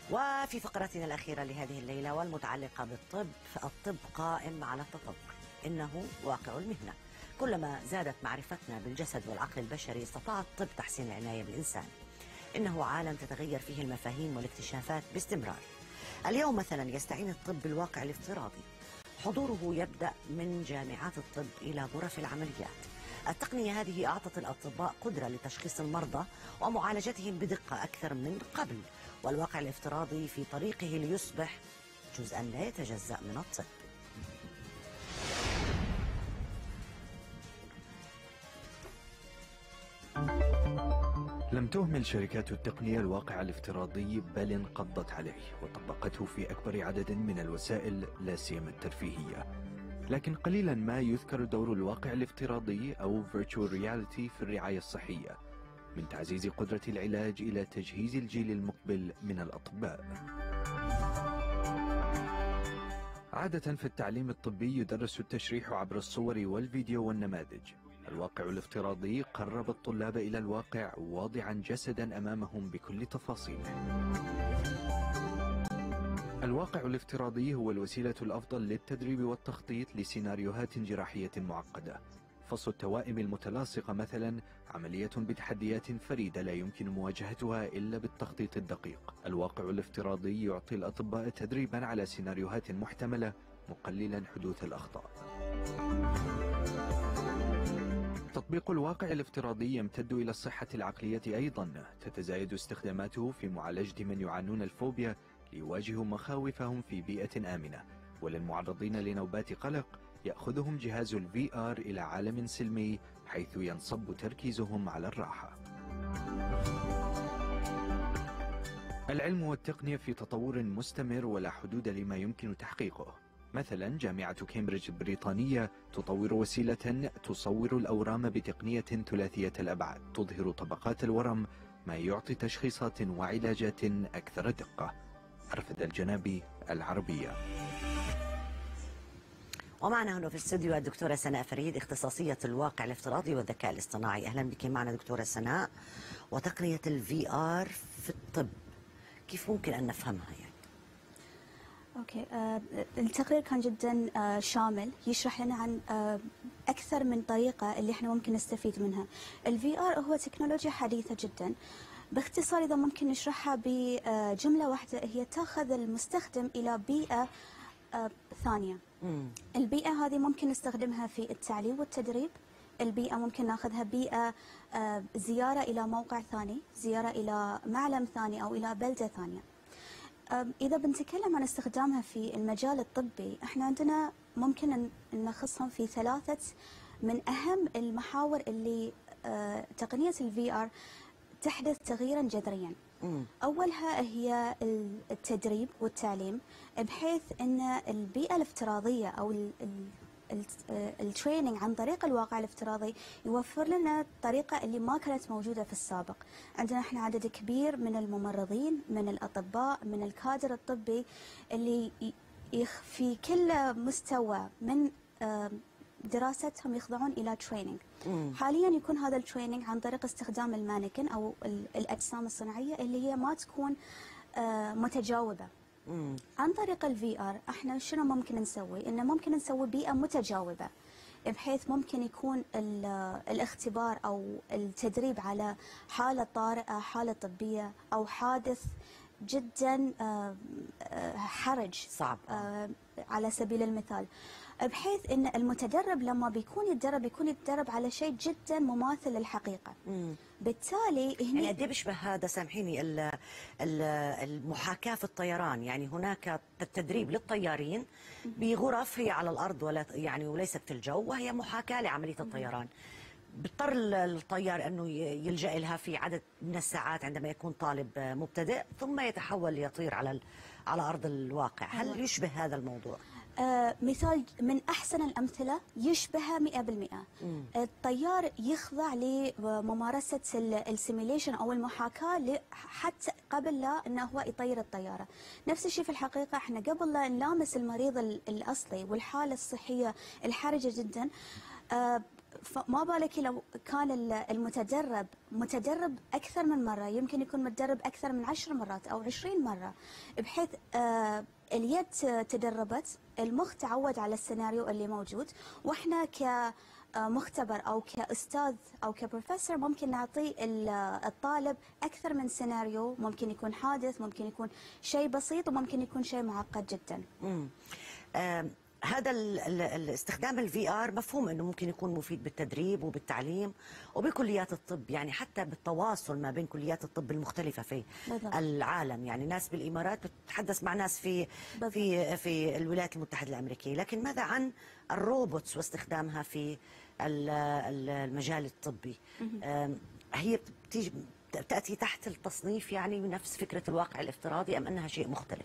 وفي فقرتنا الأخيرة لهذه الليلة والمتعلقة بالطب، فالطب قائم على التطور، إنه واقع المهنة. كلما زادت معرفتنا بالجسد والعقل البشري استطاع الطب تحسين العناية بالإنسان. إنه عالم تتغير فيه المفاهيم والاكتشافات باستمرار. اليوم مثلا يستعين الطب بالواقع الافتراضي، حضوره يبدأ من جامعات الطب إلى غرف العمليات. التقنية هذه أعطت الأطباء قدرة لتشخيص المرضى ومعالجتهم بدقة أكثر من قبل، والواقع الافتراضي في طريقه ليصبح جزءا لا يتجزأ من الطب. لم تهمل شركات التقنية الواقع الافتراضي، بل انقضت عليه وطبقته في أكبر عدد من الوسائل لا سيما الترفيهية. لكن قليلا ما يذكر دور الواقع الافتراضي أو Virtual Reality في الرعاية الصحية، من تعزيز قدرة العلاج إلى تجهيز الجيل المقبل من الأطباء. عادة في التعليم الطبي يدرس التشريح عبر الصور والفيديو والنماذج. الواقع الافتراضي قرب الطلاب إلى الواقع، واضعا جسدا أمامهم بكل تفاصيله. الواقع الافتراضي هو الوسيلة الأفضل للتدريب والتخطيط لسيناريوهات جراحية معقدة. فص التوائم المتلاصقة مثلا عملية بتحديات فريدة لا يمكن مواجهتها إلا بالتخطيط الدقيق. الواقع الافتراضي يعطي الأطباء تدريبا على سيناريوهات محتملة، مقللا حدوث الأخطاء. تطبيق الواقع الافتراضي يمتد إلى الصحة العقلية أيضا. تتزايد استخداماته في معالجة من يعانون الفوبيا ليواجهوا مخاوفهم في بيئة آمنة، وللمعرضين لنوبات قلق يأخذهم جهاز VR إلى عالم سلمي حيث ينصب تركيزهم على الراحة. العلم والتقنية في تطور مستمر ولا حدود لما يمكن تحقيقه. مثلا جامعة كامبريدج البريطانية تطور وسيلة تصور الأورام بتقنية ثلاثية الأبعاد تظهر طبقات الورم، ما يعطي تشخيصات وعلاجات أكثر دقة. رفد الجنابي، العربية. ومعنا هنا في الاستوديو الدكتورة سناء فريد، اختصاصية الواقع الافتراضي والذكاء الاصطناعي. أهلا بك معنا دكتورة سناء. وتقنية VR في الطب كيف ممكن أن نفهمها يعني؟ اوكي، التقرير كان جدا شامل، يشرح لنا عن اكثر من طريقه اللي احنا ممكن نستفيد منها. VR هو تكنولوجيا حديثه جدا. باختصار اذا ممكن نشرحها بجمله واحده، هي تاخذ المستخدم الى بيئه ثانيه. البيئه هذه ممكن نستخدمها في التعليم والتدريب. البيئه ممكن ناخذها بيئه زياره الى موقع ثاني، زياره الى معلم ثاني او الى بلده ثانيه. إذا بنتكلم عن استخدامها في المجال الطبي، احنا عندنا ممكن نلخصهم في ثلاثة من أهم المحاور اللي تقنية VR تحدث تغييرا جذريا. أولها هي التدريب والتعليم، بحيث أن البيئة الافتراضية أو التريننج عن طريق الواقع الافتراضي يوفر لنا الطريقة اللي ما كانت موجودة في السابق. عندنا احنا عدد كبير من الممرضين، من الأطباء، من الكادر الطبي اللي في كل مستوى من دراستهم يخضعون إلى تريننج. حاليا يكون هذا التريننج عن طريق استخدام المانيكن أو الأجسام الصناعية اللي هي ما تكون متجاوبة. عن طريق VR احنا شنو ممكن نسوي؟ انه ممكن نسوي بيئة متجاوبة، بحيث ممكن يكون الاختبار او التدريب على حالة طارئة، حالة طبية او حادث جدا حرج صعب على سبيل المثال، بحيث ان المتدرب لما بيكون يتدرب على شيء جدا مماثل للحقيقه. بالتالي يعني قد ايه بيشبه هذا، سامحيني، المحاكاه في الطيران. يعني هناك تدريب للطيارين بغرف هي على الارض ولا يعني وليست في الجو، وهي محاكاه لعمليه الطيران. بيضطر الطيار انه يلجا لها في عدد من الساعات عندما يكون طالب مبتدئ، ثم يتحول ليطير على ارض الواقع. هل يشبه هذا الموضوع؟ مثال من أحسن الأمثلة يشبهها 100%. الطيار يخضع لممارسة السيميليشن أو المحاكاة حتى قبل لا أنه هو يطير الطيارة. نفس الشيء في الحقيقة، احنا قبل لا نلامس المريض الأصلي والحالة الصحية الحرجة جدا، فما بالك لو كان المتدرب متدرب أكثر من مرة، يمكن يكون متدرب أكثر من 10 مرات أو 20 مرة، بحيث اليد تدربت، المخ تعود على السيناريو اللي موجود، وإحنا كمختبر أو كأستاذ أو كبروفيسور ممكن نعطي الطالب أكثر من سيناريو، ممكن يكون حادث، ممكن يكون شيء بسيط، وممكن يكون شيء معقد جدا. هذا الاستخدام الفي ار مفهوم انه ممكن يكون مفيد بالتدريب وبالتعليم وبكليات الطب، يعني حتى بالتواصل ما بين كليات الطب المختلفه في بالضبط. العالم، يعني ناس بالامارات بتتحدث مع ناس في بالضبط. في الولايات المتحده الامريكيه، لكن ماذا عن الروبوتس واستخدامها في المجال الطبي؟ هي بتاتي تحت التصنيف يعني نفس فكره الواقع الافتراضي ام انها شيء مختلف؟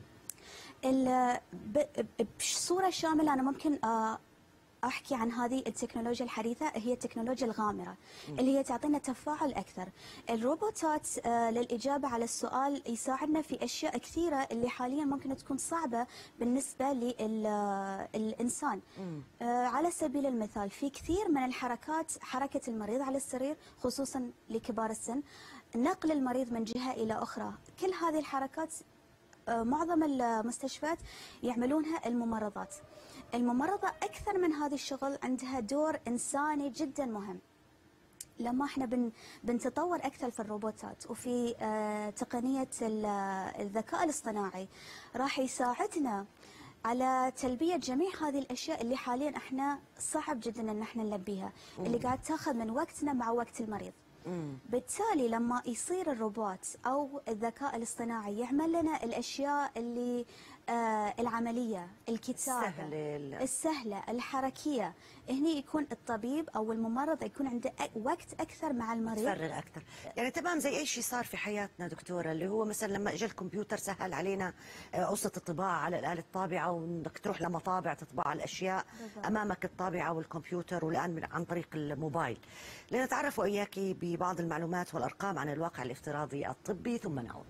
بصورة شاملة أنا ممكن أحكي عن هذه التكنولوجيا الحديثة، هي التكنولوجيا الغامرة اللي هي تعطينا تفاعل أكثر. الروبوتات للإجابة على السؤال يساعدنا في أشياء كثيرة اللي حاليا ممكن تكون صعبة بالنسبة للإنسان. على سبيل المثال في كثير من الحركات، حركة المريض على السرير خصوصا لكبار السن، نقل المريض من جهة إلى أخرى، كل هذه الحركات معظم المستشفيات يعملونها الممرضات. الممرضة أكثر من هذا الشغل عندها دور إنساني جدا مهم. لما احنا بنتطور أكثر في الروبوتات وفي تقنية الذكاء الاصطناعي، راح يساعدنا على تلبية جميع هذه الأشياء اللي حاليا احنا صعب جدا ان احنا نلبيها، اللي قاعد تاخذ من وقتنا مع وقت المريض. بالتالي لما يصير الروبوت أو الذكاء الاصطناعي يعمل لنا الأشياء اللي العملية، الكتابة السهلة الحركية، هني يكون الطبيب أو الممرض يكون عنده وقت أكثر مع المريض، تفرغ أكثر. يعني تمام زي أي شيء صار في حياتنا دكتورة، اللي هو مثلا لما اجى الكمبيوتر سهل علينا قصة الطباعة على الآلة الطابعة، وإنك تروح لمطابع تطبع الأشياء بالضبط. أمامك الطابعة والكمبيوتر، والآن عن طريق الموبايل. لنتعرف وإياك ببعض المعلومات والأرقام عن الواقع الافتراضي الطبي ثم نعود.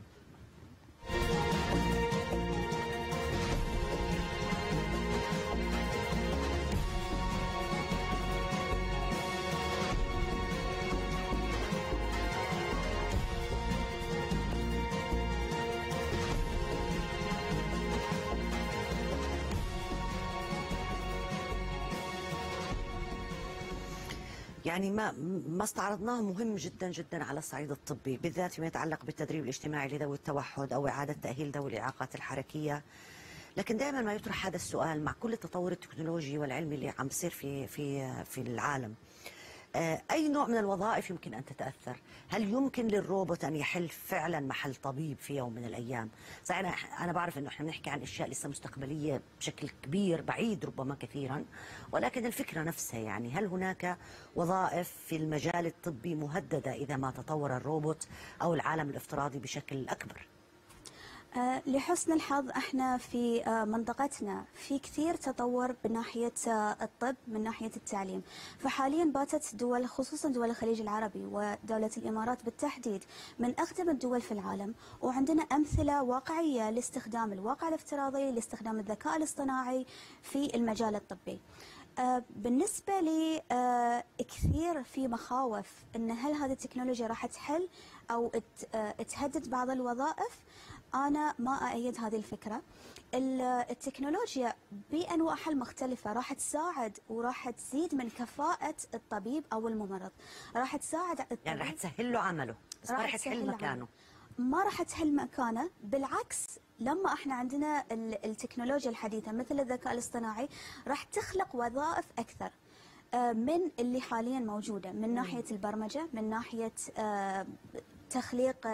يعني ما استعرضناه مهم جدا جدا على الصعيد الطبي، بالذات فيما يتعلق بالتدريب الاجتماعي لذوي التوحد او اعاده تاهيل ذوي الاعاقات الحركيه. لكن دائما ما يطرح هذا السؤال مع كل التطور التكنولوجي والعلمي اللي عم بيصير في العالم، أي نوع من الوظائف يمكن أن تتأثر؟ هل يمكن للروبوت أن يحل فعلا محل طبيب في يوم من الأيام؟ أنا بعرف أنه إحنا بنحكي عن أشياء لسه مستقبلية بشكل كبير بعيد ربما كثيرا، ولكن الفكرة نفسها، يعني هل هناك وظائف في المجال الطبي مهددة إذا ما تطور الروبوت أو العالم الافتراضي بشكل أكبر؟ لحسن الحظ احنا في منطقتنا في كثير تطور من ناحية الطب، من ناحية التعليم. فحاليا باتت دول، خصوصا دول الخليج العربي ودولة الإمارات بالتحديد، من أقدم الدول في العالم، وعندنا أمثلة واقعية لاستخدام الواقع الافتراضي، لاستخدام الذكاء الاصطناعي في المجال الطبي. بالنسبة لي كثير في مخاوف ان هل هذه التكنولوجيا راح تحل او تهدد بعض الوظائف. أنا ما أؤيد هذه الفكرة. التكنولوجيا بأنواعها المختلفة راح تساعد وراح تزيد من كفاءة الطبيب أو الممرض، راح تساعد الطبيب، يعني راح تسهل له عمله، بس ما راح تحل مكانه. ما راح تحل مكانه، بالعكس لما احنا عندنا التكنولوجيا الحديثة مثل الذكاء الاصطناعي راح تخلق وظائف أكثر من اللي حاليا موجودة، من ناحية البرمجة، من ناحية تخليق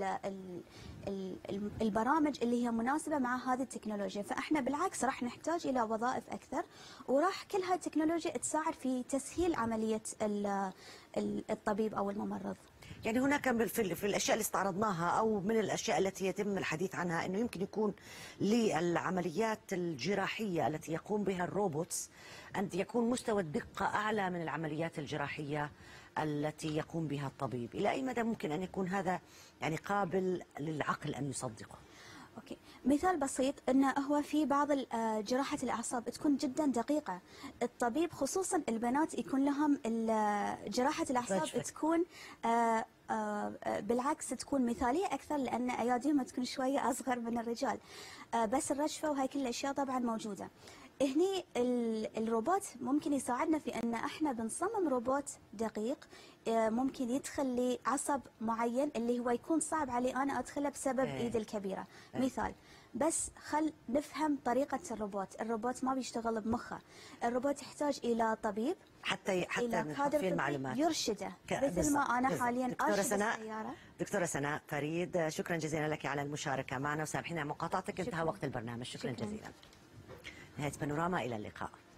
البرامج اللي هي مناسبة مع هذه التكنولوجيا. فاحنا بالعكس راح نحتاج إلى وظائف أكثر، وراح كل هاي التكنولوجيا تساعد في تسهيل عملية الطبيب أو الممرض. يعني هناك في الاشياء اللي استعرضناها او من الاشياء التي يتم الحديث عنها انه يمكن يكون للعمليات الجراحيه التي يقوم بها الروبوتس ان يكون مستوى الدقه اعلى من العمليات الجراحيه التي يقوم بها الطبيب. الى اي مدى ممكن ان يكون هذا يعني قابل للعقل ان يصدقه؟ اوكي، مثال بسيط انه هو في بعض جراحة الاعصاب تكون جدا دقيقة. الطبيب خصوصا البنات يكون لهم جراحة الاعصاب رجفة. تكون بالعكس تكون مثالية اكثر، لان اياديهم تكون شوية اصغر من الرجال. بس الرجفة وهي كل الاشياء طبعا موجودة. هني الروبوت ممكن يساعدنا في ان احنا بنصمم روبوت دقيق ممكن يدخل لي عصب معين اللي هو يكون صعب علي انا ادخله بسبب ايدي الكبيره. مثال، بس خل نفهم طريقه الروبوت ما بيشتغل بمخه. الروبوت يحتاج الى طبيب، حتى الى من كادر تحصيل طبي المعلومات يرشده، مثل ما انا حاليا دكتورة ارشد سناء، السياره. دكتورة سناء فريد، شكرا جزيلا لك على المشاركة معنا، وسامحينا مقاطعتك، انتهى شكراً. وقت البرنامج. شكرا شكراً. جزيلا. نهاية بانوراما، إلى اللقاء.